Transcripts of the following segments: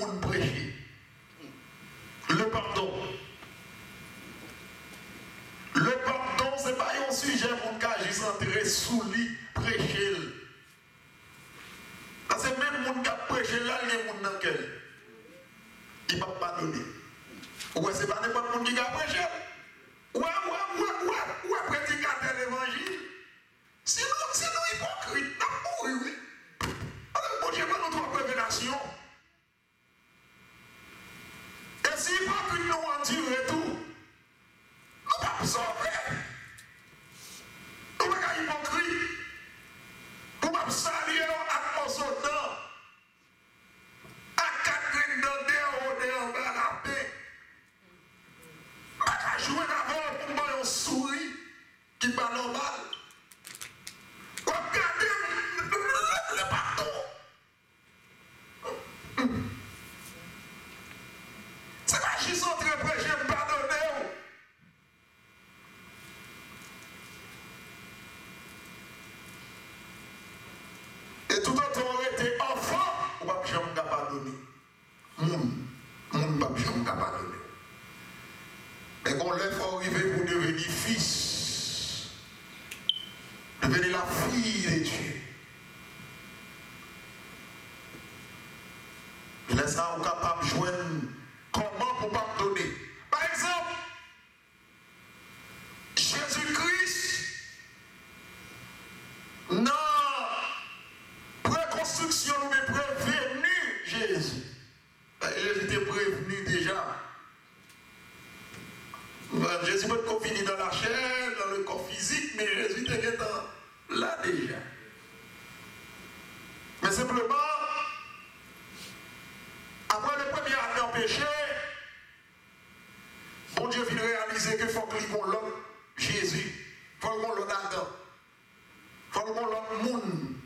monde prêcher. Le pardon. Le pardon, ce n'est pas un sujet pour qu'on juste entrer sous lit, prêcher. Parce que même les gens qui prêché là, il y a des gens dans lequel il ne va pas pardonner. Ou ce n'est pas n'importe qui qui a prêché. Ou prédicateur l'évangile. Sinon, hypocrite, oui, oui. Alors, bon Dieu, notre révélation. Et si hypocrite nous endure tout, nous ne pas sauver. Nous ne pas hypocrite. Nous ne pas saluer à nos soldats. À 4 graines de la paix. À jouer d'abord pour moi un souris qui parle en balle. Regardez le bateau. C'est pas juste entre prêcher et pardonner. Et tout autant aurait été enfant, on va jamais pardonner. Moun va jamais pardonner. Mais quand l'œuf faut arriver pour devenir fils, devenir la fille de Dieu. Il est ça capable de joindre comment pour pardonner. Par exemple, Jésus-Christ, non, préconstruction nous est prévenu Jésus. Jésus était prévenu déjà. Jésus peut être fini dans la chair, dans le corps physique, mais Jésus était là déjà. Mais simplement, après le premier acte en péché, bon Dieu vient réaliser qu'il faut qu'il y ait l'autre Jésus, il faut qu'il y ait l'autre Adam, il faut qu'il y ait l'autre monde.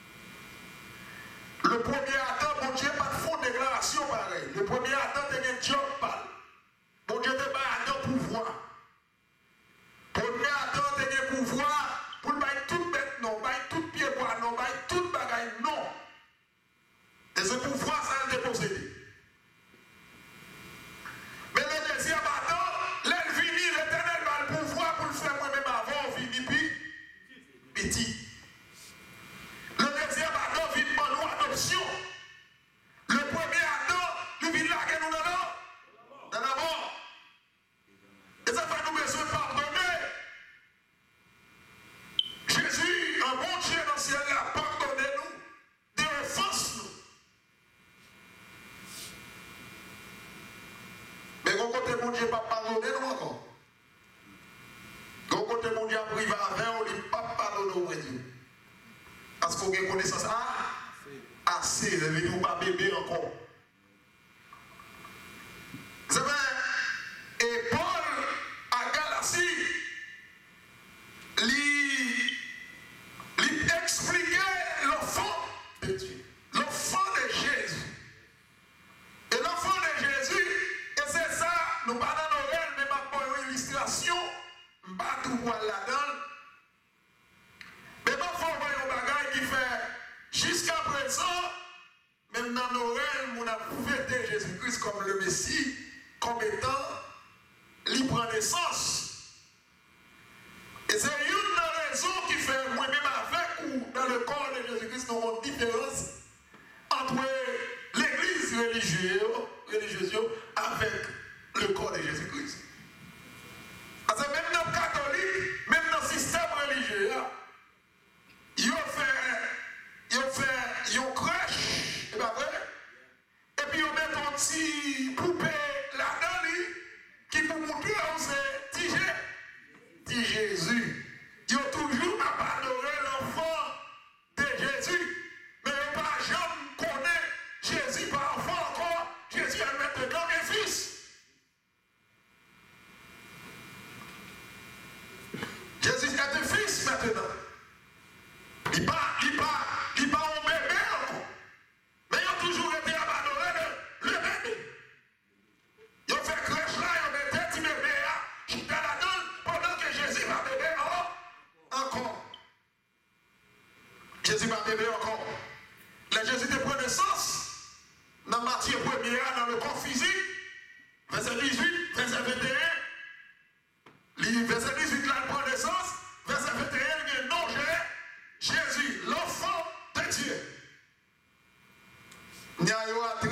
Le premier Adam, bon Dieu n'a pas de fond de déclaration pareil. Le premier Adam, c'est un Dieu qui parle. Bon Dieu n'a pas Adam pouvoir. Le premier Adam, c'est un pouvoir pour le bailler toute bête, non, bailler toute pied bois, non, bailler toute bagaille, non. Et ce pouvoir, ça a été possédé. Mais le deuxième Adam, l'ennemi, l'éternel va le pouvoir pour le faire moi-même avant, vini petit. Le deuxième Adam vit en nous adoption. Le premier Adam, il vit là que nous dans la mort. Et ça fait nous besoin de pardonner. Jésus, un bon Dieu dans le ciel, a pardonné nous, des offenses nous. Mais quand côté mon Dieu n'a pas pardonné nous encore. Quand côté mon Dieu a privé avec, on ne dit pas pardonner au Dieu. Parce qu'on a une connaissance assez, ne venez pas bébé encore. C'est vrai. Et Paul, à Galatie, lui expliquait l'enfant de Dieu, l'enfant de Jésus. Et l'enfant de Jésus, et c'est ça, nous parlons d'oreille, mais pas une illustration, pas tout voir là-dedans. Mais pas faut voir un bagage qui fait jusqu'à présent, même dans Noël, on a fêté Jésus-Christ comme le Messie, comme étant libre en naissance. Et c'est une raison qui fait moi-même avec ou dans le corps de Jésus-Christ, nous avons une différence entre l'église religieuse avec le corps de Jésus-Christ. Parce que même dans le catholique, même dans le système religieux, ils ont crèche, c'est pas vrai? Et puis ils mettent un petit poupée là-dedans, qui pour montrer où c'est petit Jésus. Ils ont toujours abandonné l'enfant de Jésus. Mais ils n'ont pas jamais connu Jésus par enfant encore. Jésus a mettre dedans un fils. premier dans le corps physique, verset 18, verset 21. Verset 18, là, il prend naissance. Verset 21, il dit non, Jésus, l'enfant de Dieu. Il est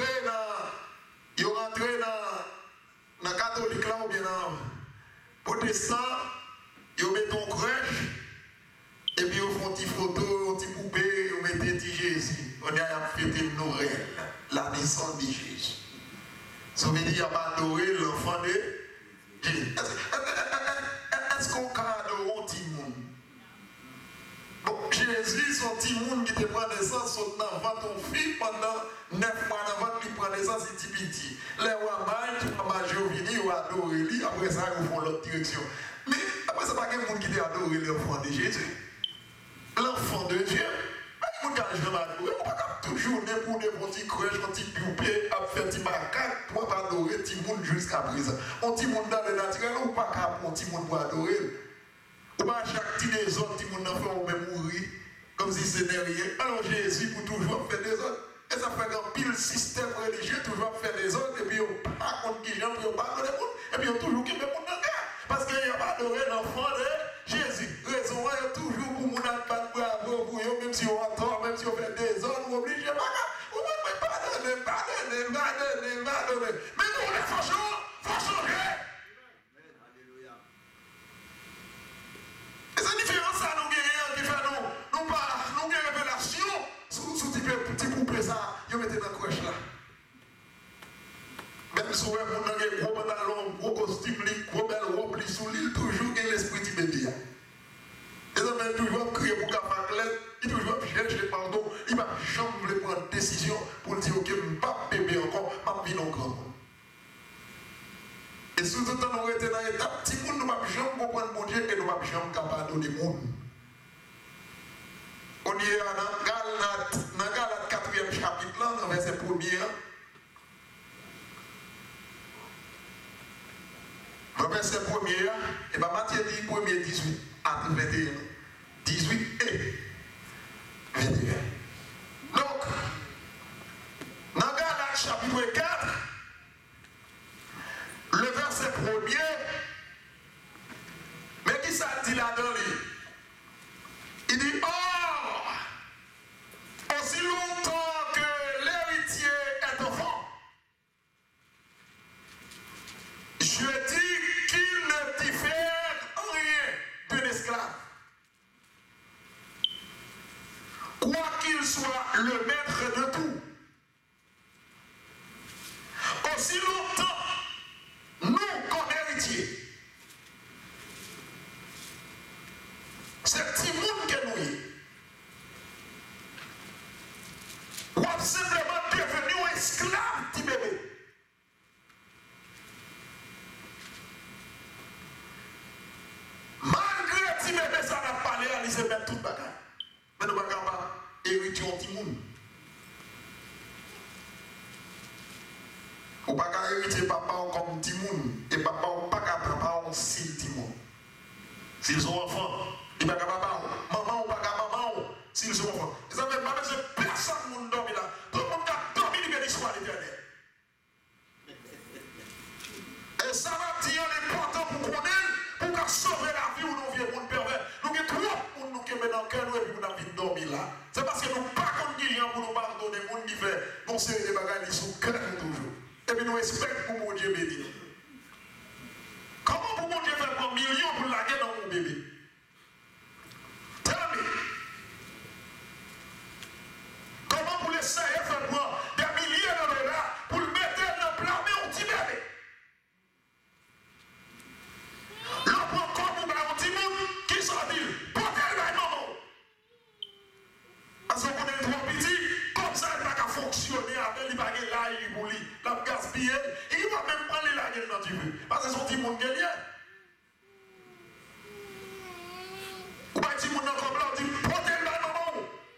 rentré dans le catholique là ou bien dans le protestant, il met ton crèche, et puis ils font des photos, des poupées, ils mettent des Jésus. On a fêté Noël, la naissance de Jésus. Ça veut dire qu'il n'y a pas adoré l'enfant de Jésus. Est-ce qu'on peut adorer un petit monde? Bon, Jésus, son petit monde qui te prend naissance, son enfant, ton fils, pendant 9 mois avant qu'il prenne naissance, c'est petit. Les rois mages, les majeurs viennent, ils adorent lui, après ça, ils font l'autre direction. Mais après ça, pas qu'il y a des gens qui adorent l'enfant de Jésus. L'enfant de Dieu. On ne peut pas toujours pour des petits crèches, des petits poupées, à faire des macaques pour adorer les gens jusqu'à présent. On dit monde dans le naturel, on ne peut pas pour les gens pour adorer. On va chaque petit des autres, les gens n'en font même mourir, comme si ce n'est rien. Alors Jésus pour toujours faire des autres. Et ça fait un pile système religieux, toujours faire des autres, et puis on ne pas contre qui j'aime, puis on parle de monde, et puis on toujours qui met monde dans le cas. Parce qu'il n'y a pas adoré l'enfant de Jésus. Raison, il y a toujours pour mon pas bravo pour eux, même si on a tort, même si on fait des ordres, on oblige pas. On ne peut pas donner. Mais nous, il faut changer. Et c'est différent ça, nous gagnons, qui fait nous avons révélation sous petit poupée ça, ils mettez dans la crèche là. Même si on a un gros pantalon, gros costume, gros belle robe, sous l'île, toujours il y a l'esprit du bébé. Les hommes toujours crier pour qu'à faire il toujours chercher pardon, il va jamais prendre décision pour dire ok, je ne vais pas bébé encore, je vais vivre encore. Et surtout quand nous sommes dans l'étape, petit monde ne va jamais comprendre mon Dieu et nous ne va jamais capable de monde. On y est dans Galate 4e chapitre, dans le verset 1er. Le verset 1er, et bien Matthieu dit 1er 18 à 21. 18 et 21. Donc, dans Galates chapitre 4, le verset 1er, mais qui ça dit là-dedans? Il dit, or, aussi longtemps que l'héritier est enfant, je dis qu'il ne diffère en rien d'un esclave. Quoi qu'il soit le maître de tout. Aussi longtemps, nous, comme héritiers, c'est petit monde que nous y. Ou simplement devenu un esclave, petit bébé. Malgré petit bébé, ça n'a pas l'air, il se met tout le bagage. Mais nous ne pouvons pas hériter un petit monde. Ou pas hériter papa comme petit monde. Et papa ou pas papa on si petit monde. S'ils sont enfants, il ne peut pas papa maman ou pas maman s'ils sont enfants. Ça ne veut pas dire que personne ne dormit là. Tout le monde a dormi de l'histoire d'éternel. Et ça va dire l'important pour connaître, pour sauver la vie ou nous vieux monde pervers. Nous avons trop de monde qui met dans le cœur et puis nous avons dormi là. C'est parce que nous ne pas contre qui pour nous pardonner, les gens qui fait non série de bagages sous cœur toujours. Et puis nous respectons pour mon Dieu béni. Comment pour mon Dieu faire un million pour la guerre dans mon bébé? Tell me. Comment pour les serrer faire prendre des milliers de dollars pour le mettre dans le plat mais on dit bébé? L'on prend comme un petit monde qui s'en dit, portez le maman. Parce qu'on est trop petit, comme ça il ne va pas fonctionner avec il va gagner là, il va la gaspiller, il va même prendre la gueule dans du feu. Parce que son petit monde gagne. Ou pas petit monde dans le là, on dit, portez le maman.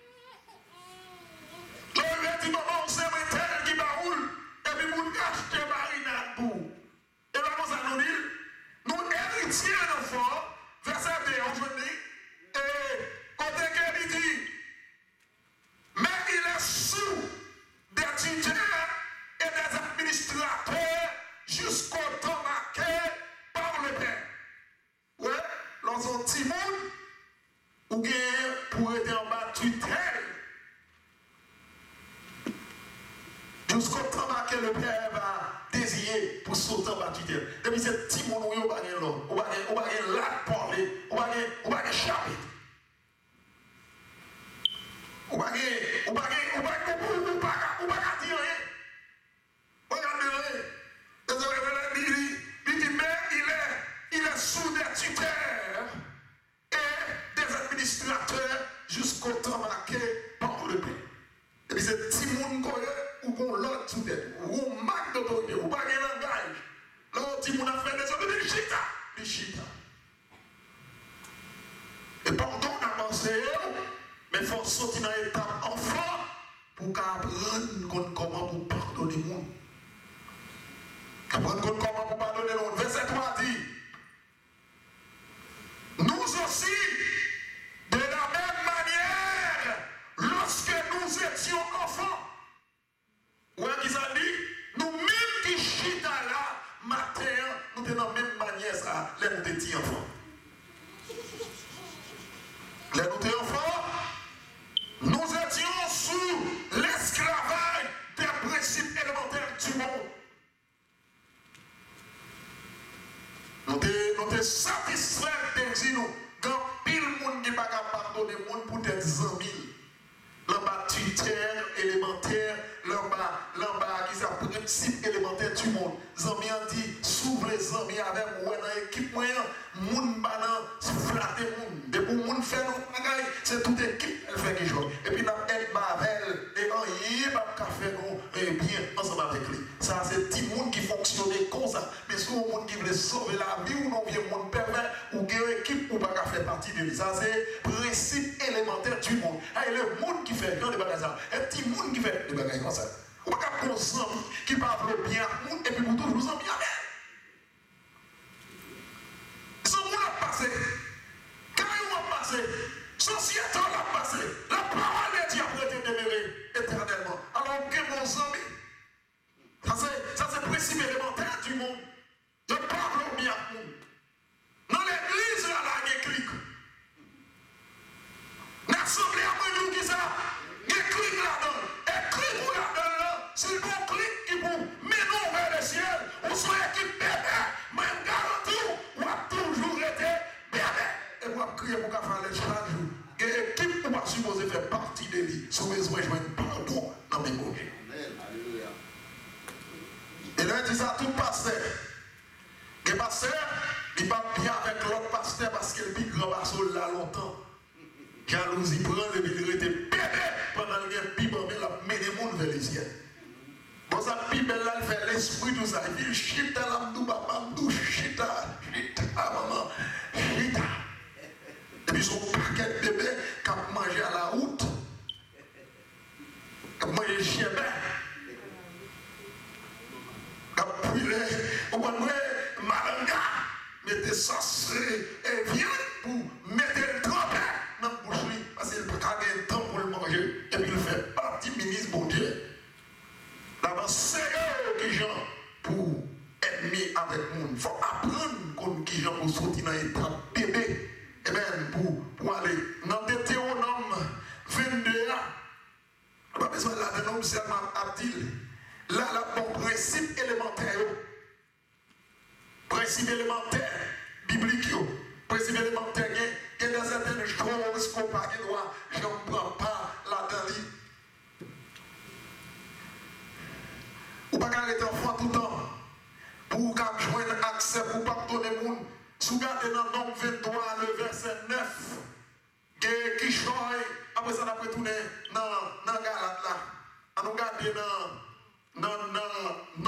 Le petit maman, c'est un tel qui baroule, et puis vous achetez marinade pour. Et là, nous allons dire, nous héritiers d'enfants, verset 2, on dit, et côté qu'il dit, mais il est sous des tuteurs et des le père va désirer pour sauter en bas du terre. Et puis c'est petit monde où il va gagner l'eau, on va gagner la parler, on va gagner chapitre. On va gagner dire rien. Regardez, il dit, mais il est sous des tuteurs et des administrateurs jusqu'au temps marqué par le père. Et puis c'est petit monde ou qu'on l'autre sous tête, ou on marque d'autorité, ou pas de langage. Là, petit monde a fait des hommes de chita. Et pendant d'avancer, mais il faut sortir dans l'étape enfant pour apprendre comment pour pardonner le monde. Apprendre comment pour pardonner le monde. Verset 3 dit, nous aussi, de la même manière, lorsque nous étions enfants, ouais, qui ça dit, nous-mêmes qui chita là, matin, nous étions de la même manière, ça, les nous étions enfants. Les nous étions enfants, nous étions sous l'esclavage des principes élémentaires du monde. Nous étions satisfaits de dire, quand pile monde qui ne peut pas pardonner le monde pour être 100 000. Là-bas, tuteur élémentaire, là-bas, qui est le principe élémentaire du monde. Zami a dit, s'ouvre les amis avec moi dans l'équipe moyen, moun banan, flatter moun. De pour moun faire nos bagailles, c'est toute équipe, elle fait des choses. Et puis, nous aide Mavel, et en yé, nous faire nous bien ensemble avec lui. Ça, c'est petit monde qui fonctionne comme ça. Mais si on monde qui veut sauver la vie, ou non, bien monde pervers, ou qui est équipe, ou pas faire partie de lui. Ça, c'est le principe élémentaire du monde. Et le monde qui fait des bagages, et petit monde qui fait des bagages comme ça. On va pas qu'on qui parle bien et puis pour toujours nous en bien. Ce monde a passé. Quand il a passé, société a passé. La parole de Dieu a été demeurée éternellement. Alors, que mon ami, ça c'est le principe élémentaire du monde. Je parle bien. Dans l'église, là, il y a des clics. L'assemblée a dit qui ça? Il y a des clics là-dedans. Et clics là-dedans, c'est le bon clic qui vous met nous vers le ciel. Ou soit qui bébé, même garantie, ou a toujours été bébé. Et vous avez crié pour qu'à faire les chaque jour. Et l'équipe ou pas supposé faire partie de lui. Si vous besoin de joindre pardon dans mes mots. Et là, il dit ça tout pasteur. Et pasteur, il va bien avec l'autre pasteur parce qu'il est grand pasteur là longtemps. Jalousie prend le milieu de bébé pendant qu'il y a un pipe, mais la met les mondes vers les cieux. Bon, ça pipe là, il fait l'esprit, tout ça. Il dit chita, l'amdou, babamdou, chita, maman, chita. Et puis son paquet de bébé qui a mangé à la route, qui a mangé chien ben, qui a brûlé, au moins, malanga, mettez ça, et viande pour mettre le trempé dans la bouche, parce qu'il n'a pas de temps pour le manger, et puis il fait partie ministre, bon Dieu. D'abord, c'est eux qui sont pour être mis avec nous. Il faut apprendre comme qui sont pour sortir dans l'état bébé. Et bien, pour aller dans Deutéronome 22, on n'a pas besoin de la dénombre seulement Abdil. Là, le bon principe élémentaire. Principe élémentaire biblique. Principe élémentaire, il y a certaines choses qu'on n'a pas le droit. Je ne prends pas là-dedans. Ou pas arrêter enfant tout le temps. Pour joindre accès, pour pardonner le monde. Si vous regardez dans le nombre 23, le verset 9, qui choisit, après ça, on a retourné dans Galate là. On regarde dans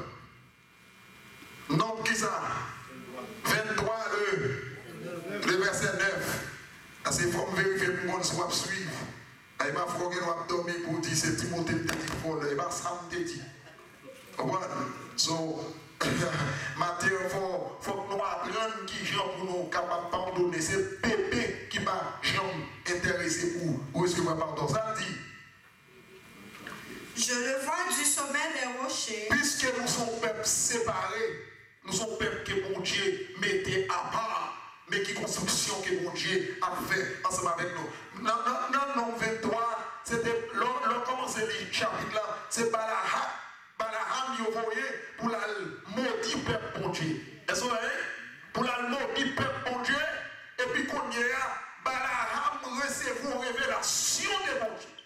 nombre qui ça 23, le verset 9. Parce qu'il faut me vérifier pour qu'on soit suivre. Il va falloir que nous dormir pour dire c'est Timothée qui dit folle. Il va Sam te dit. So, Matthieu, il faut que nous apprenions qui sont pour nous capables de pardonner. C'est bébé qui va intéresser pour recevoir pardon. Ça dit. Je le vois du sommet des rochers. Puisque nous sommes peuple séparés, nous sommes peuple que mon Dieu mettait à part, mais qui construction que mon Dieu a fait ensemble avec nous. Dans le 23, c'était, l'on commence le chapitre là, c'est Balaam envoyé pour la maudit peuple bon Dieu. Est-ce que vous voyez? Pour la maudit peuple bon Dieu. Et puis qu'on y a, Balaam recevait une révélation de bon Dieu.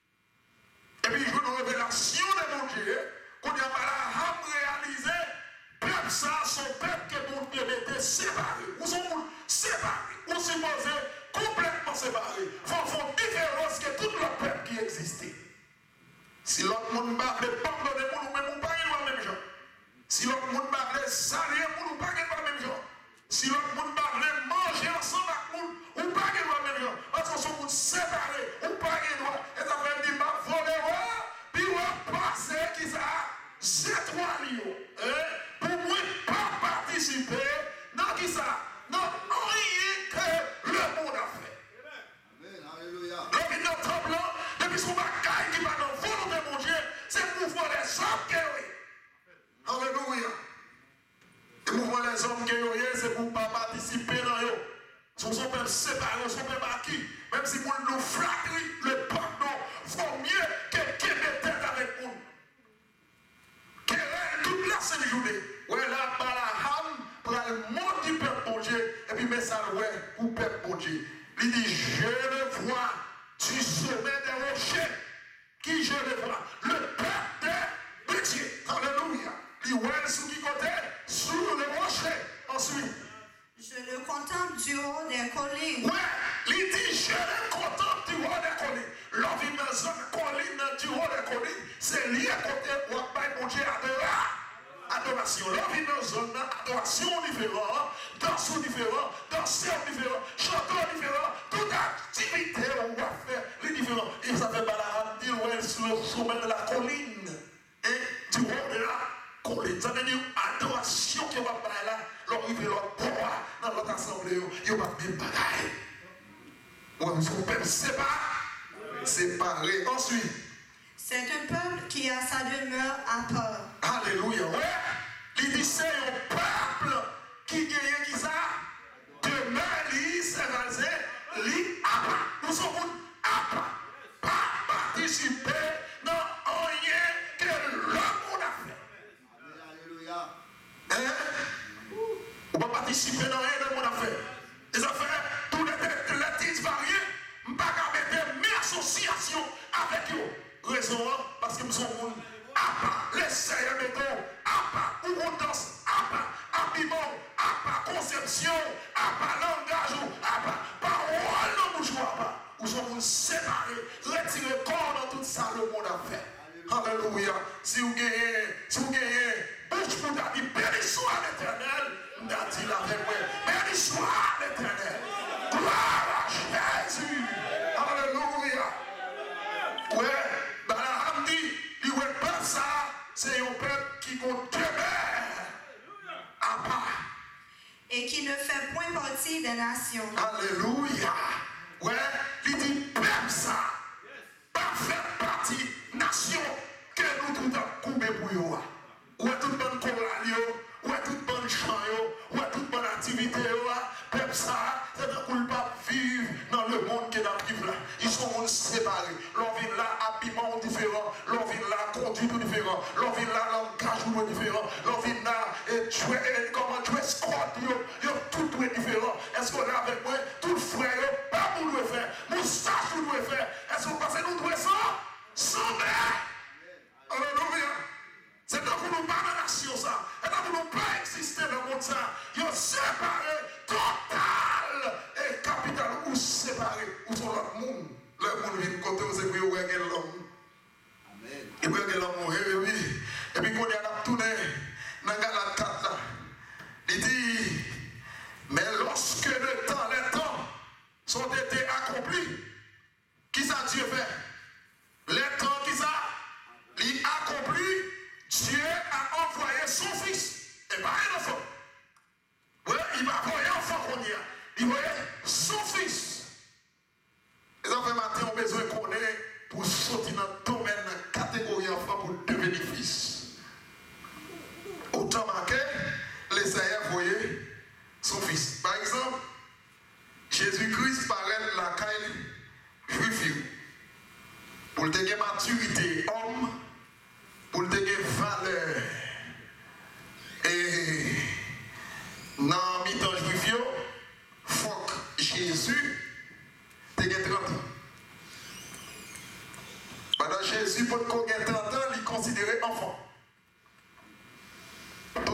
Et puis il joue une révélation de mon Dieu. Qu'on y a Balaam réalisé, peuple ça, son peuple que mon Dieu était séparé. Ou sont séparés. Ou supposés complètement séparés. Font différence que tout le peuple qui existait. Si l'autre monde parle de pardonner pour nous, même pas la même chose. Si l'autre monde parle de saluer pour nous, pas la même chose. Si l'autre monde parle de manger ensemble avec nous, ou pas la même chose. Parce qu'on sont séparés, ou pas la même chose. Et ça fait dire, ma voler, puis on passe qui ça, c'est trois lions. Pour moi, pas participer, dans qui ça, non, rien que le monde a fait. Amen, alléluia. L'opinion tremblant, depuis son bagaille qui va dans la volonté de mon Dieu, c'est le mouvement des hommes qui est. Alléluia. Le mouvement des hommes qui est, c'est pour ne pas participer dans eux. Son peuple séparé, son peuple acquis. Même si vous nous flattez, le peuple vaut mieux que qui met tête avec nous. Quelle est toute la seule journée? Ouais, là, Balaam, pour le monde du peuple bon Dieu, et puis met ça, ouais, pour le peuple bon Dieu. Il dit, je le vois du sommet des rochers. Qui je le vois? Le peuple de Dieu. Alléluia. Il voit sur qui côté? Sur le rocher. Ensuite. Je le contemple du haut des collines. Ouais, il dit, je le contemple du haut des collines. L'envie de zone colline du haut des collines, c'est lié à côté où on Dieu adoration. L'envie de zone adoration différente, danse différent, danseur différent, chanteur différent, toute activité on va faire les différents. Et ça fait Balaam dire ouais sur le sommet de la colline et du haut de la colline. Ça veut dire adoration qui va faire là, l'arrivée l'autre pouvoir dans notre assemblée, il va même bagaille. Ouais, son peuple séparé. Ensuite. C'est un peuple qui a sa demeure à part. Alléluia. Ouais. Il dit c'est un peuple qui gagne qui ça? Demeure, il s'est rasé, il a pas. Nous sommes à part. Pas participer dans rien que l'homme a fait. Alléluia. On va participer dans rien que l'homme a fait. Et ça fait tous les titres variés. Je ne vais pas mettre mes associations avec eux. Raison, parce que nous sommes à part. Les seigneurs, mettons, à part. Où on danse, à part. Habillement, à part. Conception, à part. Langage, à part. Parole, non, nous jouons à part. Nous sommes séparés. Retirez corps dans tout ça, le monde a fait. Alléluia. Si vous gagnez, bouche pour dire, béni soit l'Éternel. Nous avons dit avec moi, béni soit l'Éternel. Gloire à Jésus. Alléluia. Ouais, Balaam dit, il ne veut pas ça, c'est un peuple qui compte à part. Et qui ne fait point partie des nations. Alléluia. Ouais, il dit, peuple ça, pas faire partie nation que nous tout en coupé pour eux. Ouais, toute bonne chorale, ouais, toute bonne chant, ouais, toute bonne activité, peuple ça, c'est de ne pas vivre dans le monde qui est dans le livre là. Ils sont séparés. Leur vie là, habillement différent. Leur vie là, conduite différent. Leur vie là, langage différent. Leur vie là, comment dress code, tout est différent. Est-ce qu'on est avec moi? Tout le frère, pas pour nous faire. Moustache, nous devons faire. Est-ce qu'on passe nous devons ça? Sans mer. Alléluia. C'est donc pour nous pas dans la nation ça. Et donc pour nous pas exister dans le monde ça. Ils sont séparés, total et capital. Ou séparés, ou sont l'autre monde. Le monde vient de côté, c'est pour y regarder l'homme. Amen. Et puis regarder l'homme, oui. Et puis quand il y a tourné dans la Galate 4 là, il dit, mais lorsque les temps sont été accomplis, qui ça Dieu fait? Les temps qui ça? Il accompli, Dieu a envoyé son fils. Et pas un enfant. Oui, il va envoyer un enfant qu'on y a. Il voyait son fils. Les enfants matin ont besoin qu'on ait pour sortir dans le domaine, dans la catégorie enfant pour devenir fils. Autant marqué, les Seigneur voyait son fils. Par exemple, Jésus-Christ paraît la caille juif. Pour le maturité homme, pour le valeur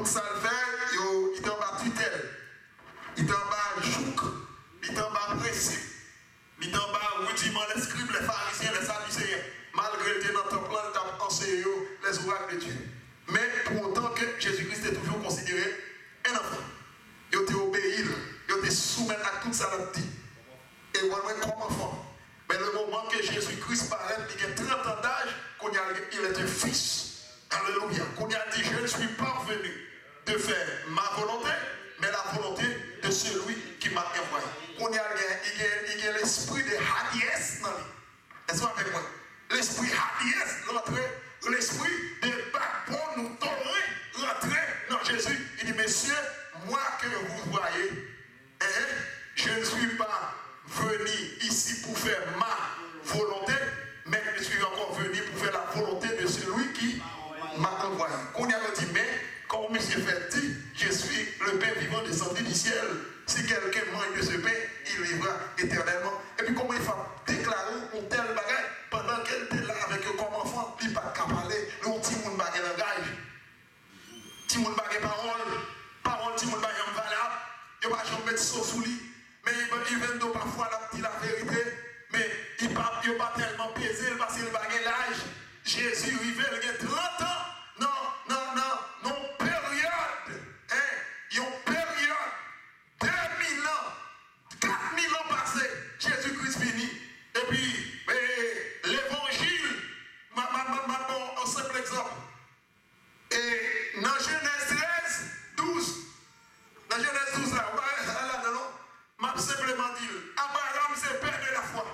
tout ça le fait, il est en bas tutelle, il est en bas jouk, il est en bas principe, il est en bas rudiment les scribes, les pharisiens, les sadducéens, malgré que dans ton plan, il a enseigné les oracles de Dieu. Mais pour autant que Jésus-Christ est toujours considéré un enfant. Il était obéi, il était soumis à tout ça là dit. Et voilà comme enfant. Mais le moment que Jésus-Christ paraît, il a 30 ans d'âge, il est un fils. Alléluia. Qu'on a dit, je ne suis pas venu de faire ma volonté, mais la volonté de celui qui m'a envoyé. Qu'on a il y a l'esprit de hardiesse dans lui. Est-ce que avec moi? L'esprit hardiesse rentre, l'esprit de backbone nous tolérer, rentrer dans Jésus. Il dit, messieurs, moi que vous voyez, je ne suis pas venu ici pour faire ma volonté, mais je suis encore venu pour faire la volonté de celui qui m'a envoyé. Qu'on a dit, mais comme M. fait dit, je suis le pain vivant descendu du ciel. Si quelqu'un mange de ce pain, il vivra éternellement. Et puis comment il faut déclarer un tel bagage pendant qu'elle était là avec eux comme enfant, il n'a pas qu'à parler, le petit monde bagage langage. Petit monde bagage parole, petit monde bagage valable. Il ne va pas mettre ça sous lui. Mais il vient parfois la vérité, mais il ne va pas tellement peser parce qu'il bagage l'âge. Jésus arrivé, il y a 30 ans. Non, période. Il y a une période. 2000 ans, 4000 ans passés. Jésus-Christ fini. Et puis, l'évangile, un simple exemple. Et dans Genèse 13, 12, dans Genèse 12, là, m'a simplement dit, Abraham, c'est père de la foi.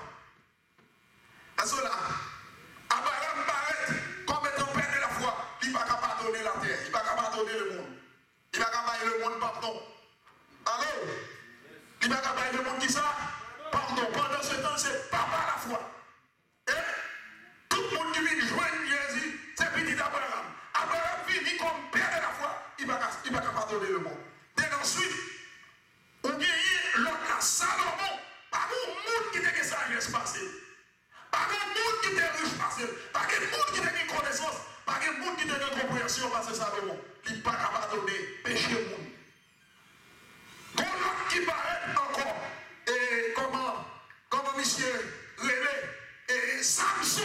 À cela, Abraham paraît comme étant père de la foi. Il ne va pas pardonner la terre, il ne va pas pardonner le monde. Il ne va pas pardonner le monde pardon. Alors, il ne va pas pardonner le monde qui ça? Pardon. Pendant ce temps, c'est pas par la foi. Et tout le monde qui vient joindre Jésus, c'est petit d'Abraham. Abraham finit comme père de la foi, il ne va pas pardonner le monde. Et ensuite, on gagne l'autre à Salomon, par un monde qui était que sagesse passée. Pas un monde qui était riche parce que, pas un monde qui était une connaissance, pas un monde qui était une compréhension parce que Salomon, il n'est pas capable de donner péché au monde. Quand l'autre qui paraît encore, et comment monsieur René, et Samson,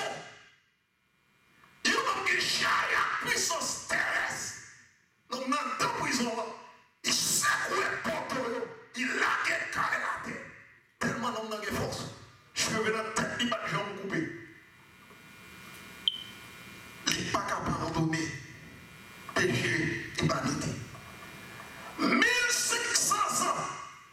il y a un homme qui chaille la puissance terrestre. Donc dans deux prisons, il secouait porte, il laguait carré la terre. Tellement l'homme n'a pas de force. Je veux dans la tête, il n'a pas de jambes coupées. Il n'est pas capable de donner péché et vanité. 1500 ans,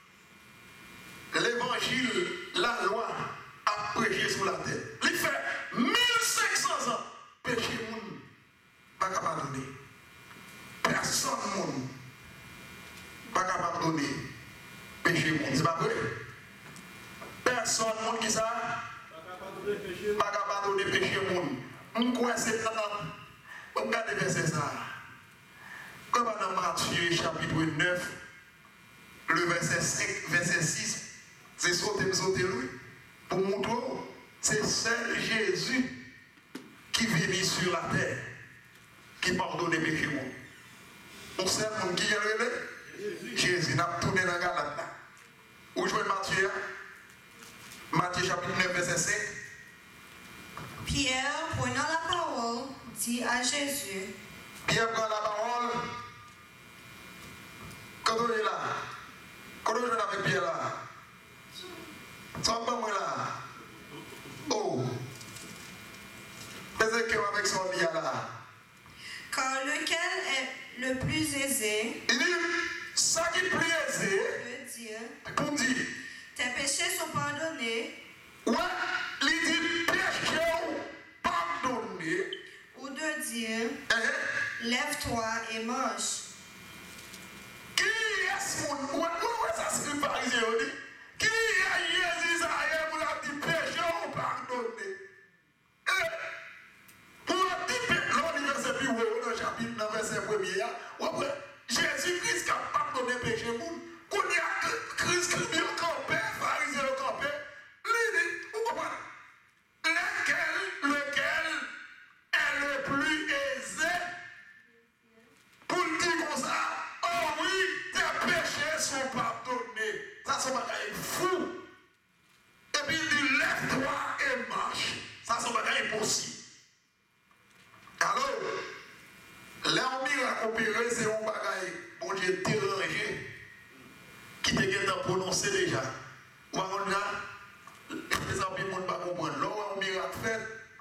l'évangile, la loi a prêché sur la terre. Il fait 1500 ans, péché monde, pas capable de donner. Personne monde, pas capable de donner péché monde. C'est pas vrai? Personne monde qui ça pas capable de péché monde. On croit c'est ça. On regarde verset ça. Comme dans Matthieu chapitre 9, le verset 5, verset 6, c'est sauter lui. Pour montrer, c'est seul Jésus qui vit sur la terre, qui pardonne les péchés monde. On sait monde qui est le Jésus n'a tourné dans la galette là. Où je vais Matthieu? Matthieu chapitre 9, verset 5. Pierre, prenant la parole, dit à Jésus. Pierre prend la parole. Quand on est là, quand on est avec Pierre là, ça va pas moi là. Oh, qu'est-ce que avec son lit là? Car lequel est le plus aisé? Il dit, ça qui est plus aisé, de dire, pour dire, tes péchés sont pardonnés. ouais, il dit péché pardonné. Ou de dire, lève-toi et mange. Qui est-ce qu'on ouais, ça c'est le pharisien dit? Qui est Jésus Israël pour la dit péché pardonné? Pour la dit péché, là on verset plus haut dans chapitre dans verset 1er, Jésus-Christ qui a pardonné péché monde. Qu'on y a Christ qui est campé, pharisien campé, lui dit, vous comprenez? Lequel est le plus aisé pour le dire comme ça? miracle opéré, c'est un bagage, bon Dieu, dérangé, qui te vient d'en prononcer déjà. Ou à mon là, les gens ne peuvent pas comprendre. Là où un miracle fait,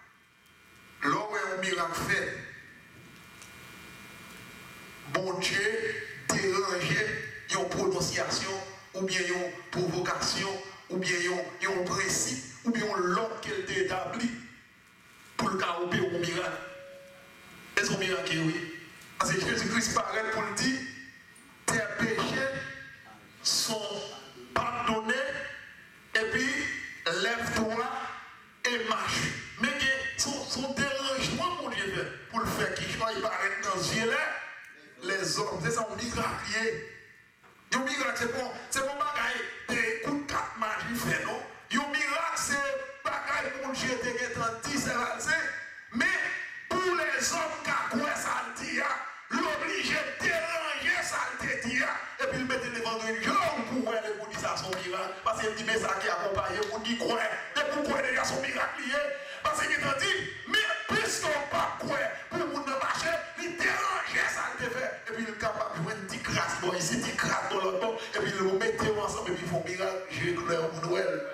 bon Dieu, dérangé, une prononciation, ou bien une provocation, ou bien un principe, ou bien l'ordre qu'elle t'a établi pour le cas opérer un miracle. Est-ce qu'on miracle, oui? Parce que Jésus-Christ paraît pour le dire, tes péchés sont pardonnés, et puis lève-toi et marche. Mais son dérangement, mon Dieu, pour le faire qu'il soit, il paraît dans ce yeux-là, les hommes, c'est ça, un miracle. Un miracle, c'est bon bagaille, des coups de 4 magie fait, non? Un miracle, c'est bagaille, mon Dieu, t'es 10 mais pour les hommes qui ont quoi ça le dit, l'obligé de déranger ça le dit, et puis il met devant une jambe pour voir les bouddhistes à son miracle, parce qu'il dit, mais ça qui accompagne, pour dire quoi, et pourquoi déjà son miracle lié, parce qu'il t'a dit, mais puisqu'on pas quoi, pour le monde marcher, il dérange ça le fait, et puis il est capable de jouer une petite crasse, bon, ici, une petite crasse dans l'autre bord, et puis ils le mettent ensemble, et puis ils font miracle, j'ai clair mon Noël.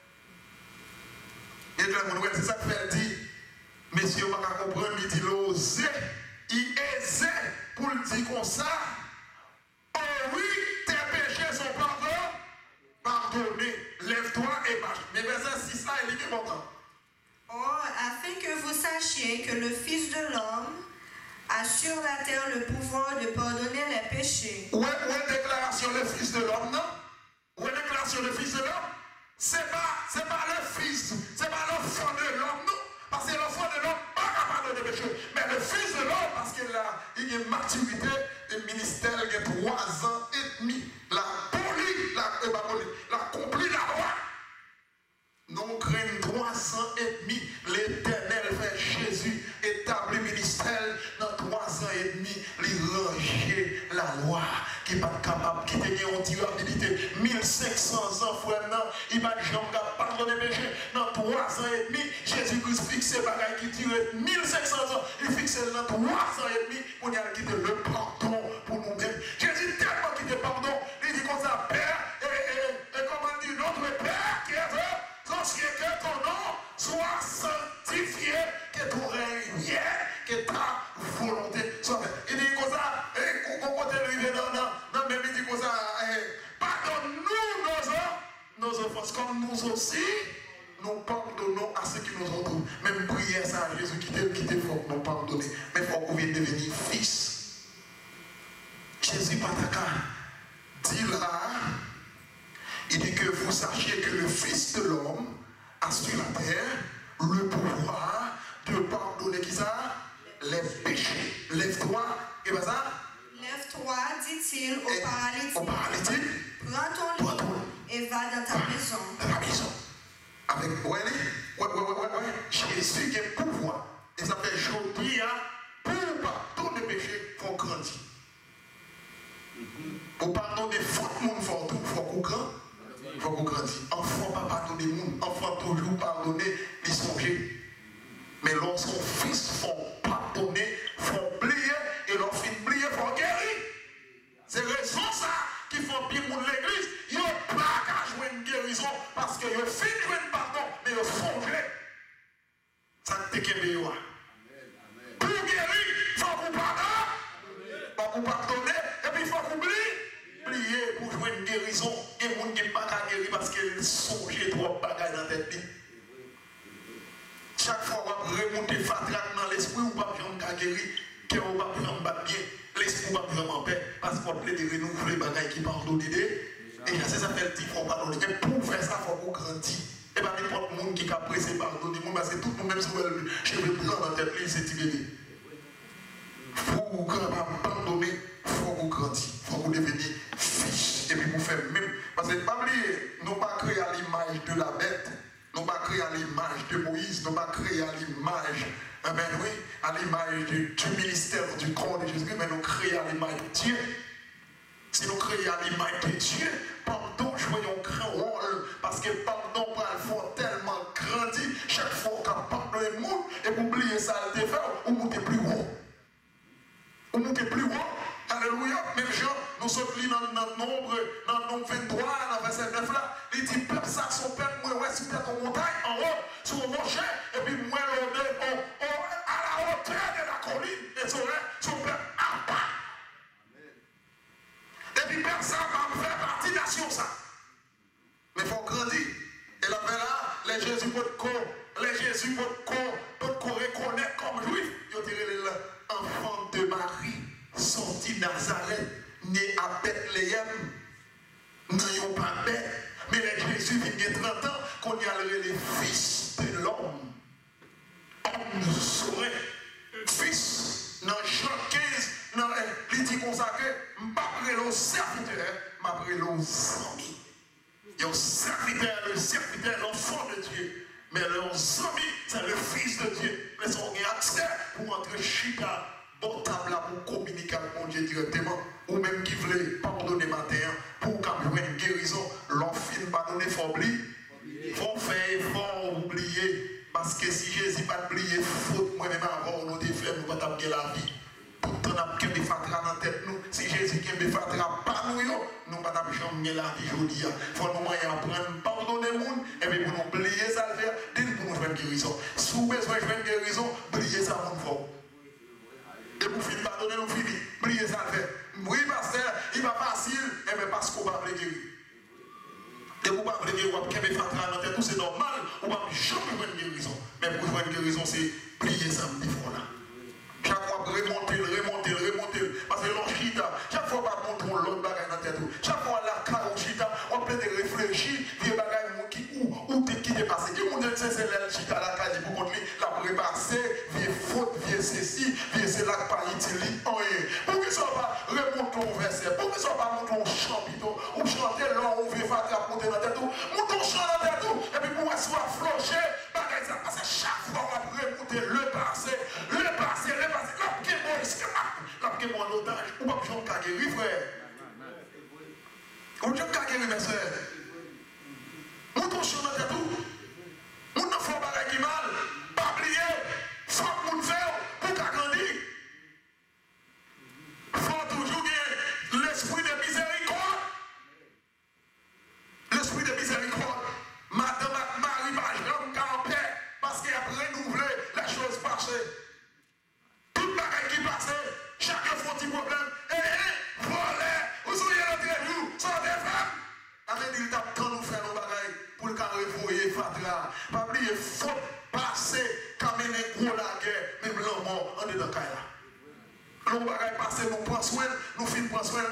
Et clair mon Noël, c'est ça que fait dire. Messieurs, on va comprendre, il dit l'osé, il aisait pour le dire comme ça. Oh oui, tes péchés sont pardonnés. Lève-toi et marche. Mais verset 6 là, il est important. Or, afin que vous sachiez que le Fils de l'homme a sur la terre le pouvoir de pardonner les péchés. Où est déclaration le Fils de l'homme, non? Où est déclaration le Fils de l'homme? C'est pas le Fils, c'est pas l'enfant de l'homme, non? Parce que l'enfant de l'homme n'a pas pardonné les péchés. Mais le Fils de l'homme, parce qu'il a une maturité, le ministère, il a 3 ans et demi. Il a accompli la loi. Nous craignons 3 ans et demi. L'Éternel fait Jésus établit le ministère dans 3 ans et demi. Il ranger la loi qui n'est pas capable, qui te une durabilité. 1500 ans, frère, non, il va jamais pardonner les péchés. Dans 3 ans et demi, Jésus-Christ fixe bagaille qui dure 1500 ans. Il fixe dans 3 ans et demi pour nous quitter le pardon pour nous-mêmes. Jésus tellement quitté pardon. Il dit comme ça, Père, et comment dit notre Père qui est que ton nom soit sanctifié, que ton règne vienne, que ta volonté soit faite. Il dit comme ça, quand tu es arrivé dans même il dit comme ça, pardonne-nous nos offenses, comme nous aussi, nous pardonnons à ceux qui nous entourent. Même prière ça à Jésus qui t'est fort, nous pardonner. Mais il faut qu'on vienne devenir fils. Jésus Pataka dit là, il dit que vous sachiez que le Fils de l'homme a sur la terre le pouvoir de pardonner qui ça? Les péchés. Lève-toi, et bien ça? Lève-toi, dit-il au paralytique. Prends ton lit et va dans ta maison. Dans la maison. Avec ouais. Jésus qui a pouvoir. Et ça fait aujourd'hui, pour pardonner les péchés, il faut grandir. Pour pardonner les fautes, il faut qu'on grandisse. Il faut qu'on grandisse. Enfant, pas pardonner les gens. Enfant, toujours pardonner les songer. Mais lorsqu'on fils font pardonner, font plier, et lorsqu'ils plier, font guérir. C'est raison ça qui font pire pour l'église. Ils n'ont pas qu'à jouer une guérison parce qu'ils ont fini de jouer un pardon, mais ils font jouer. Ça te fait pour guérir, il faut qu'on pardonne. Faut qu'on pardonne, et puis il faut qu'on plier pour jouer une guérison. Et les gens qui ne sont pas guérir parce qu'ils songent trop de bagages dans la tête. Chaque fois qu'on remonte fatraque dans l'esprit, on ne peut pas guérir, qu'on ne peut pas bien, l'esprit ne peut pas vraiment paix, parce qu'on peut de renouveler les bagages qui pardonnent d'idée. Et c'est ça fait le petit faut pardonner. Mais pour faire ça, il faut qu'on grandisse. Et pas n'importe qui monde qui a pressé pardonner, parce que tout le monde, même si vous avez cheveux blancs dans la tête, c'est tiré. Pour pardonner, il faut qu'on grandisse, il faut qu'on devienne fils. Et puis pour faire même, parce que pas oublier, nous pas créé à l'image de la bête. Nous pas créé à l'image de Moïse, nous pas créé à l'image, à l'image du ministère du corps de Jésus, mais nous créé à l'image de Dieu. Si nous créons à l'image de Dieu, pardon, jouons un grand rôle, parce que pardon, il faut tellement grandir, chaque fois qu'on pardonne le monde, et pour oublier ça, on monte plus haut. On monte plus haut, même gens, nous sommes dans le nombre 23, dans le verset 9 là, il dit, peuple ça, son peuple, moi, ouais, si peuple en montagne, en haut, sur le rocher, et puis moi, à la hauteur de la colline, et son peuple à part. Et puis peuple ça va faire partie de la nation ça. Mais il faut grandir. Et là, les Jésus peuvent reconnaître comme juif. Ils ont tiré l'enfant de Marie, sorti de Nazareth, né à Bethléem. N'ayons pas bête. Mais les Jésus vient de 30 ans qu'on y a les fils de l'homme. Homme saurait. Fils, dans Jean 15, il dit comme ça que je ne vais pas appeler le serviteur, je vais appeler le ami. Il y a un serviteur, le serviteur, l'enfant de Dieu. Mais leurs amis, c'est le Fils de Dieu. Mais ils ont accès pour entrer chita, bon table pour communiquer avec mon Dieu directement. Ou même qui voulait pardonner matin pour qu'il y ait une guérison. L'enfant ne pas donner, il faut oublier. Il faut faire effort, oublier. Parce que si Jésus n'a pas oublié, faute moi-même avant, nous devons faire, nous ne pouvons pas la vie. Pourtant, nous avons des fatras dans la tête. Si Jésus n'a pas des fatras, pas nous, nous ne pouvons pas jamais la vie aujourd'hui. Il faut nous apprendre, pardonner les gens, et puis pour nous oublier ça, pour nous faire une guérison. Si vous avez besoin de faire une guérison, oubliez ça, mon frère. Et pour finir, pardonner nous, fini, oubliez ça, oui, pasteur, il va facile, mais parce qu'on va guérir. Et vous ne pouvez pas guérir, vous avez des fatras dans la tête, c'est normal, vous ne pouvez jamais faire une guérison. Mais pour faire une guérison, c'est plier ça, me dit là. Chaque fois, remonter. Parce que l'enchita, chaque fois, on montre l'autre bagaille dans la tête. Chaque fois, la carochita, on peut réfléchir, des bagailles où qui est passé. Qui monde c'est l'enchita, la caille pour contre lui, la prépassé, vieux faute, vieux ceci, vieux c'est là que pas utilisé. Pour qu'ils ne soient pas remonter au verset, pour qu'ils ne soient pas monter au champito, ou chanter là, on veut faire monter dans la tête, monter au chant dans la tête, et puis pour qu'ils soient flochés, bagaille ça. Parce que chaque fois, on va remonter le passé, la mon otage, ou pas besoin de guérir, frère. Ou besoin de guérir, mes soeurs. Mon ton chien dans tout. Mon enfant bagaille qui mal. Pas oublier. Faut que mon faire pour grandir. Faut toujours gagner l'esprit de miséricorde. L'esprit de miséricorde. Madame Marie va jamais camper parce qu'elle a renouvelé les choses passées. Tout bagaille qui passait. Chacun fait un petit problème. Voler, vous soyez rentrés nous, sortez femmes. Avec il tape quand nous faisons nos bagailles pour le carré foyer, fatra. Pas oublier, faut passer quand même un gros la guerre, même l'homme mort, on est dans le cas là. Nos bagailles passées, nous prenons soin, nous finissons prendre soin,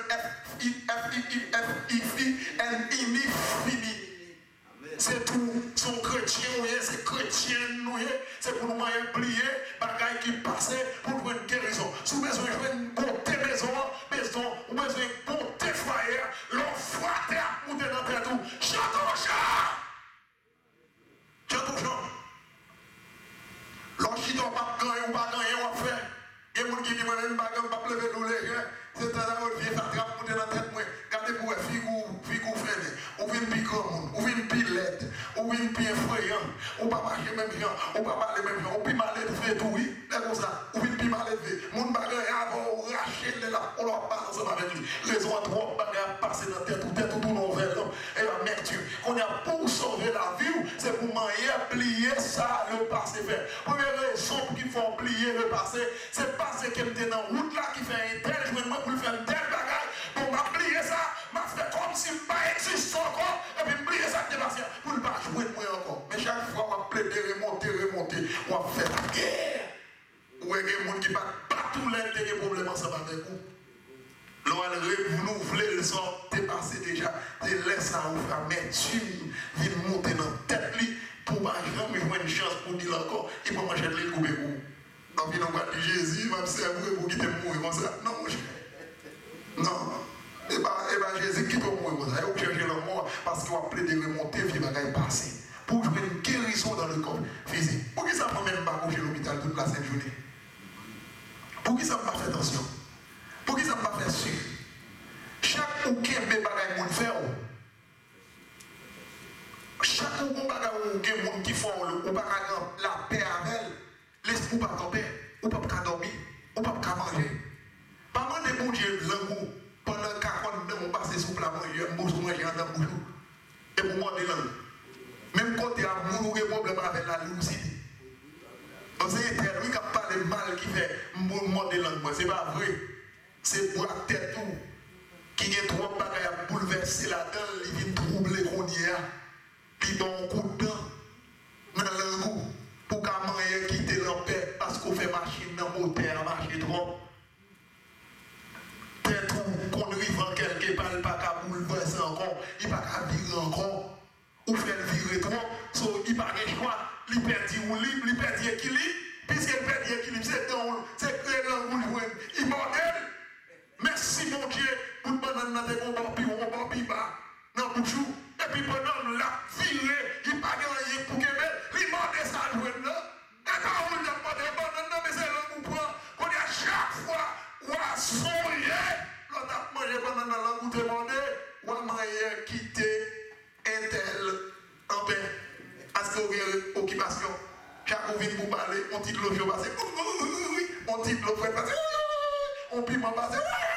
fini. C'est tout, son chrétien, c'est chrétien, c'est pour nous oublier, bagaille qui passait pour nous une guérison. Si vous avez besoin d'une bonté maison, ou besoin d'une bonté foyer, l'enfant terre, ou dans terre tout. Chante au chant! Chante au chant! L'enchit on pas gagner ou pas gagner, on va faire. Il y a des gens qui disent, moi-même, je ne vais pas lever nous les gens. C'est un homme qui va attraper pour dans la tête. Regardez pour les figures freinées. Ou vient piquer monde, ou vient pilette, ou vient piquer effrayant. Ou pas marcher même gens, ou pas parler même gens, ou puis mal élevé tout, oui. C'est comme ça. Ou vient puis mal élevé. Mon bagage avant, ou racher les là, on leur parle ensemble avec lui. Raison à trois, bagage passer dans la tête, tout nouvelle. Et la merde, qu'on a pour sauver la vie, c'est pour m'en plier ça, le passé fait. Première raison pour qu'il faut plier le passé, c'est parce qu'elle était dans la route là qui fait un tel, je me demande pour faire un tel bagage, pour m'applier ça, m'a fait comme si je pas existe encore, et puis m'plier ça qui est passé, pour ne pas jouer de moi encore. Mais chaque fois, on va plaider, remonter, on va faire la guerre. Ou il y a des gens qui ne battent pas tous les problèmes ensemble avec vous. L'on va renouveler le sort, dépassé déjà, de laisser à vous faire amertume, viens monter dans la tête, pour ne pas jamais jouer une chance pour dire encore, il peut manger les coups de vous. Donc, il n'a pas dit Jésus, il va me servir pour quitter mourir comme ça. Non, mon cher. Non. Et bien, Jésus quitte mourir comme ça. Il faut chercher le mort parce qu'il va plaider remonter, il va passer. Pour jouer une guérison dans le corps physique. Pour qui ça ne peut même pas coucher à l'hôpital toute la sainte journée? Pour qui ça ne peut pas faire attention? Pour qui ça ne peut pas faire suivre? Chaque ou qui aime bagaille moun faire. Chaque ou bagaille moun qui font ou pas la paix avec elle. L'esprit pas camper, ou pas dormir, ou pas manger. Pas demander bon Dieu l'amour. monter langue, moi, c'est pas vrai. C'est pour la tête tout. Qui est trop bagaille à bouleverser la dedans, il vient troubler qu'on y a. Il donne un coup de dent dans le goût pour qu'à manger quitter l'empête parce qu'on fait machine dans le moteur, marcher trop. Peut-être qu'on arrive en quelque part, il n'y a pas qu'à bouleverser encore, il n'y a pas qu'à virer encore. Ou faire virer trop, il n'y a pas de choix, il perd l'équilibre, il perd l'équilibre, puisqu'il perd l'équilibre, c'est créer l'angoule, il modèle. Merci mon Dieu pour nous donner des combats plus bas dans le bouchou. Et puis pendant la virée, il n'y a pas gagné pour qu'il y ait des ça jouer là. Et quand on a demandé, mais c'est le coup qu'on a chaque fois, on a soigné, on a mangé pendant la route demandé, on a mangé quitter un tel en paix. Parce qu'il y a une occupation. Chaque fois qu'on vient pour parler, on titre le jeu passé. On titre le frère passé. On piment passé.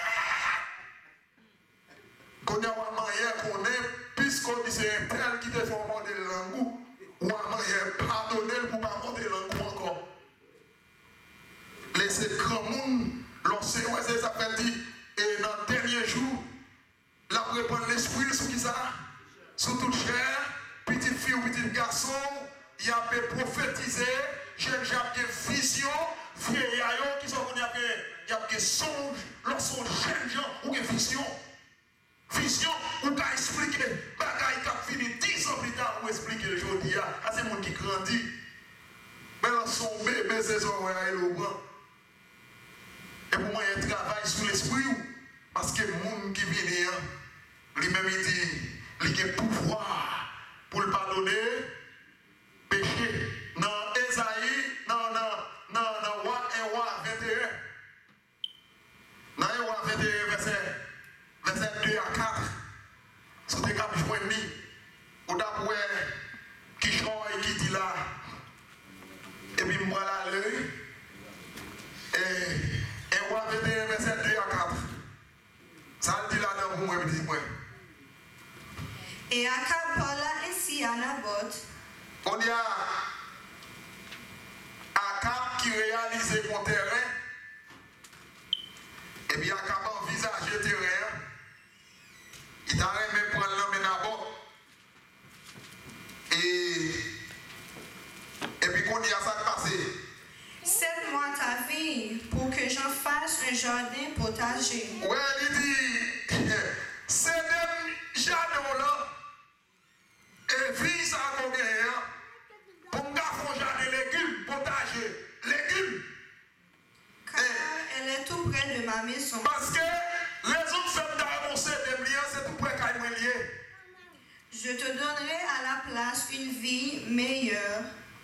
Quand on a un moyen qu'on est, puisqu'on dit c'est un tel qui te fait monter le langou, ou un moyen pardonner pour ne pas monter le langou encore. Laissez grand monde, lorsque ça fait dire, et dans le dernier jour, la reprendre l'esprit sur qui ça? Sur toute chair, petite fille ou petit garçon, il y a des prophétisés, jeune gens qui ont vision, vieillards qui sont connus, il y a des songes, lorsqu'on jeune gens ou des visions. Vision, ou qu'à expliquer, bagaille qui a fini 10 ans plus tard, ou expliquer aujourd'hui à ces gens qui grandissent. Mais là, son bébé, c'est son oreille au bras. Et pour moi, il y a un travail sur l'esprit, parce que les gens qui viennent, lui-même, il dit, il a le pouvoir pour le pardonner, péché. Dans Esaïe, dans 1 roi 21. Dans 1 roi 21, verset 2 à 4. Si vous avez joint ni, ou d'après qui change qui dit là, et puis moi là l'œil, et 1 roi 21, verset 2 à 4. Ça dit là dans vous, moi, je dis moi. Et Akab parla ainsi à Naboth. On y a Akab qui réalise mon terrain. Et puis Akab envisage le terrain. Il a même prendre l'homme Naboth. Et puis qu'on y a ça passé. Cède-moi ta vie pour que j'en fasse un jardin potager. Ouais, il dit, c'est un jardin là. Et vie ça qu'on gagne. Pour me faire un jardin légumes, potager, légumes. Car elle est tout près de ma maison. Parce que les autres femmes d'annoncer des liens, c'est tout près qu'à moi lié. Je te donnerai à la place une vie meilleure.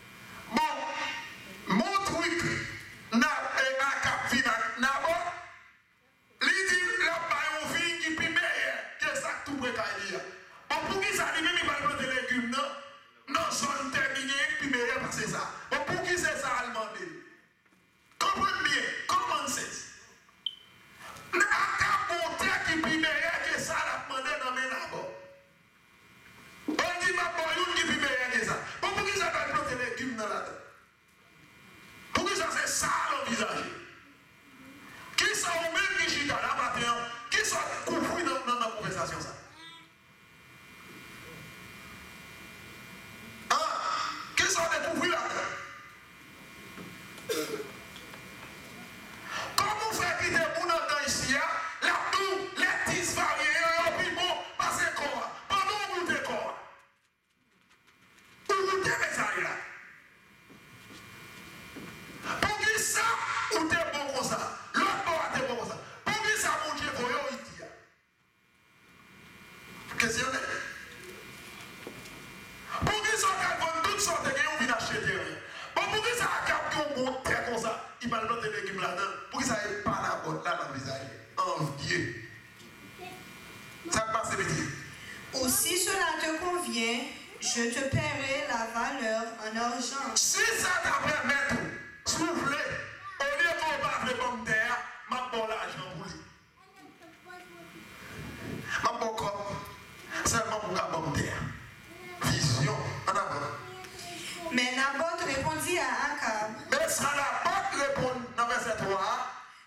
Bon, mon truc, n'a pas qu'à Naboth, il dit la paille vie qui est meilleure que ça tout près qu'à lié. Bon, pour qui ça dit même il va planter des légumes, non? Non, zone terminée, puis meilleur parce que ça. Bon, pour qui c'est ça à demander? Comprenez bien, comment c'est? N'a qu'à monter qui est meilleur que ça, la demandé dans mes Naboth. On dit ma boyoune qui est meilleur que ça. Bon, pour qui ça va planter des légumes dans la tête? Pour qui ça c'est ça l'envisager? Qui sont même qui chita là matin, qui sont couverts dans la conversation ça? Qui sont découverts là? Comment faire quitter mon dans ici, là tout, les 10 variés, et puis bon, passer quoi? Pendant vous êtes quoi? Où vous êtes ça là? Pour qui ça, ou t'es bon comme ça? L'autre bon, t'es bon comme ça. Pour qui ça, mon Dieu, voyons, il dit. Questionnez. Pour qui ça, quand on toutes sortes de gens, on vient acheter rien. Bon, pour qui ça, quand on monte comme ça, il va le mettre des légumes là-dedans. Pour qui ça, il pas la bonne là dans le visage. Envieux. Ça passe, c'est petit. Ou si cela te convient, je te paierai la valeur en argent. Si ça t'a permis de souffler, au lieu qu'on va faire comme terre, ma bonne l'argent pour lui. Ma bonne corps, seulement pour la bonne terre. Vision, en avant. Mais Naboth répondit à Akab. Mais ça n'a pas répondu dans verset 3.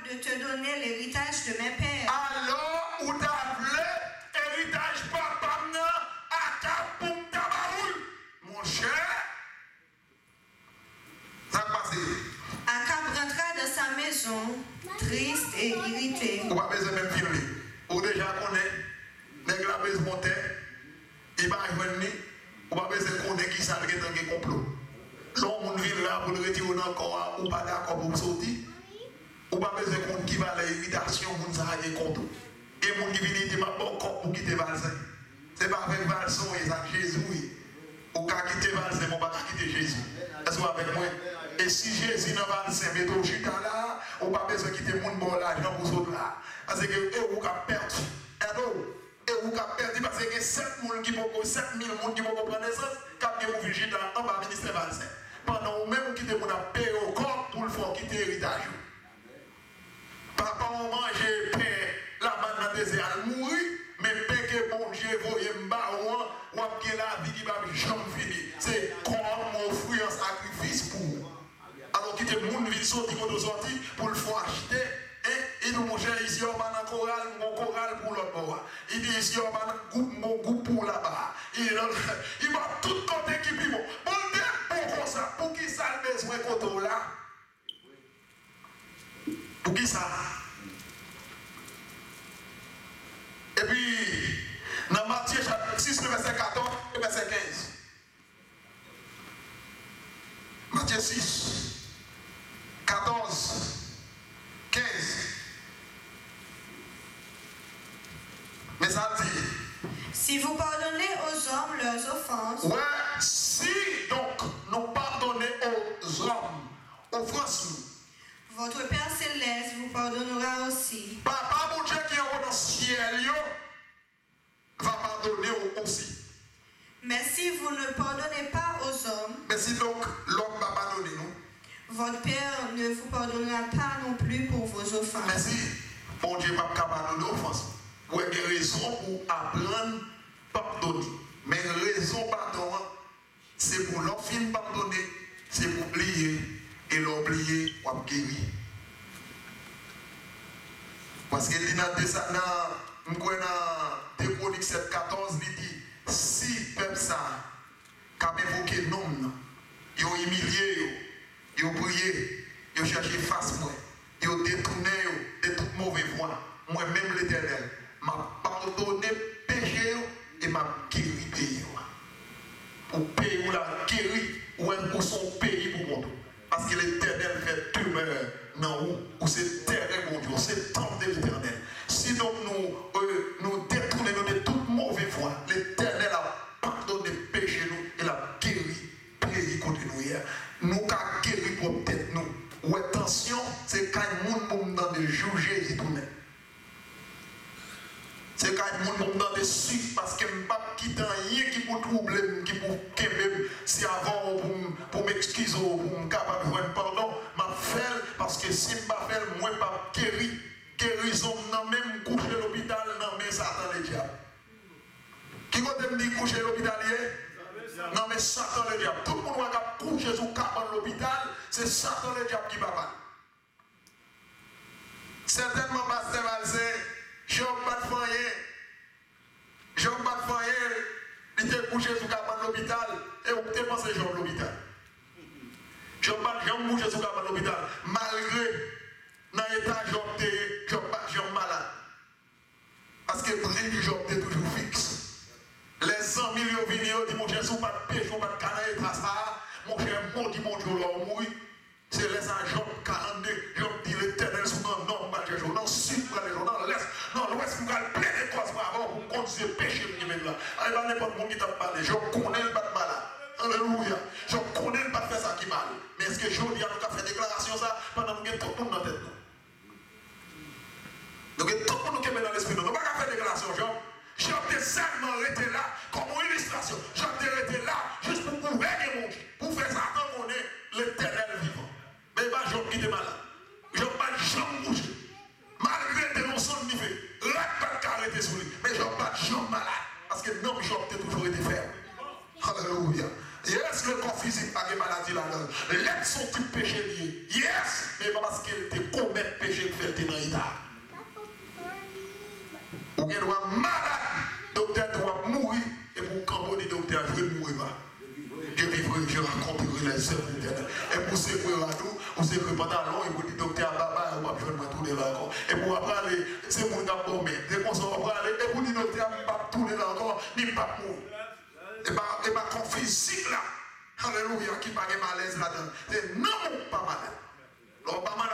de te donner l'héritage de mes pères. Alors, où t'as voulu, héritage papa, à ta poum tabaoul. Mon cher, ça passe. Akab rentra dans sa maison, triste et irrité. Ou pas besoin même filmer. Ou déjà connaît, les grabes montaient, il va venir, ou pas besoin de connaître qui ça dans le complot. L'homme vient là pour le retirer dans le corps, ou pas d'accord pour sortir. Ou pas besoin de connaître qui va l'irritation, pour nous arrêter contre. Et mon qui vient dire, ma bon corps pour quitter Valsin. Ce n'est pas avec Valson et ça Jésus. Ou qu'à quitter Valsin, on ne va pas quitter Jésus. Est-ce que vous avec moi? Et si Jésus n'a pas de mais au chita là, on n'a pas besoin de quitter le monde pour l'argent pour sauter là. Parce que vous avez perdu. Et vous avez perdu parce que 7 000 qui vont prendre naissance, quand vous vivez en bas ministère Valsin. Pendant que même quitter mon paix au corps pour le faire quitter l'héritage. Papa, on mange paix, la manne dans le désert, elle mourit, mais paix que bon Dieu voyait m'bas ou a la vie qui va jamais finir. C'est comme mon fruit en sacrifice pour. Alors qu'il y a des gens qui sont sortis pour le faire acheter. Et nous, mon cher, ici, on va dans mon choral pour l'autre bord. Il dit ici, on va dans mon groupe pour là-bas. Il va tout côté qui vit. Bon, pour ça, pour qui ça le besoin côté là? Pour qui ça? Et puis, dans Matthieu chapitre 6, verset 14 et verset 15. Matthieu 6, 14, 15. Mais ça dit. Si vous pardonnez aux hommes leurs offenses. Ouais, si donc nous pardonnons aux hommes, offenses. Votre Père Céleste vous pardonnera aussi. Papa, mon Dieu qui est dans le ciel, va pardonner aussi. Mais si vous ne pardonnez pas aux hommes. Mais si donc l'homme va pardonner nous. Votre Père ne vous pardonnera pas non plus pour vos offenses. Mais si mon Dieu va pardonner aux offenses. Vous avez raison pour apprendre pardonner. Mais raison pardon, c'est pour l'enfin pardonner, c'est pour oublier. Et l'oublier, on va guérir. Parce que dans 2 Chroniques 7, 14, il dit, si peuple ça, quand évoqué nom, ils ont humilié, ils ont prié, ils ont cherché face moi, ils ont détourné de toute mauvaise voie. Moi-même l'Éternel m'a pardonné péché et m'a guéri pays. Pour payer ou la guérir, ou pour son pays pour mon dos. Parce que l'Éternel fait demeure dans où c'est terre, mon Dieu, c'est temps de l'Éternel. Si donc nous détournons de toute mauvaise voie, l'Éternel a pardonné péché nous et l'a guéri, pays contre nous hier. Nous avons guéri pour peut-être nous. Ou attention, c'est quand le monde dans des jours Jésus tourne. C'est quand le monde dans des suites parce que je ne peux pas quitter rien qui peut troubler, qui peut qu'aimer. Si avant pour m'excuser, pour me capable de faire pardon, je fais parce que si je ne fais pas, je ne peux pas guérir. Guérison, non même coucher à l'hôpital, non mais Satan le diable. Qui va me dire coucher à l'hôpital hier? Non mais Satan le diable. Tout le monde va coucher sous cap à l'hôpital, c'est Satan le diable qui va parler. Certainement, Pasteur Valsin, Job pas de foyer. Job pas de foyer. Il était couché sous cap à l'hôpital et on peut penser Job à l'hôpital. Job pas de jambe couché sous cap à l'hôpital. Malgré dans l'état Job malade. Parce que le prix du Job est toujours fixe. Les 100 000 viennent et disent mon cher, si vous pas de péché, pas de canaille, mon cher, mon Dieu, mon Dieu, là, mourir. C'est les Job 42. Job dit l'Éternel sous un nom, pas de jour. Dans le sud, dans l'est, dans l'ouest, vous allez plein de causes avant pour continuer le péché qui est là. Il n'y a pas de monde qui t'a parlé. Je connais le pas de malade. Alléluia. Je connais le pas de faire ça qui mal. Mais est-ce que je dis à nous qu'à faire déclaration ça pendant que tout le monde dans la tête? Donc tout le monde qui est dans l'esprit, nous ne pouvons pas faire déclaration, Job. Job était seulement resté là comme une illustration. Job était resté là juste pour aider mon Dieu. Pour faire ça tant qu'on est l'Éternel vivant. Mais pas Job qui était malade. Job pas jamais bougé. Malgré tes non-sons de niveau, rate pas de caractère sur lui. Mais Job pas jamais malade. Parce que non, Job a toujours été ferme. Alléluia. Yes, le corps physique a des maladies là-dedans. L'aide son type péché lié. Yes, mais pas parce qu'il te commettre péché que fait dans l'état. Ou bien doit malade, docteur doit mourir et pour camponner docteur je ne mourir pas. Je vivrai, je rencontrerai les œuvres éternelles. Et pour sécuriser à nous, on sait que pendant long, il vous dit docteur Baba, on va faire tous les encore. Et pour aller, c'est mon gars bombé. Dès qu'on s'en va aller, et pour dire docteur, on va tourner là encore, ni pas mourir. Et ma corps physique là, alléluia, qui pas de malaise là-dedans. C'est non, pas malade. Alors, pas malade.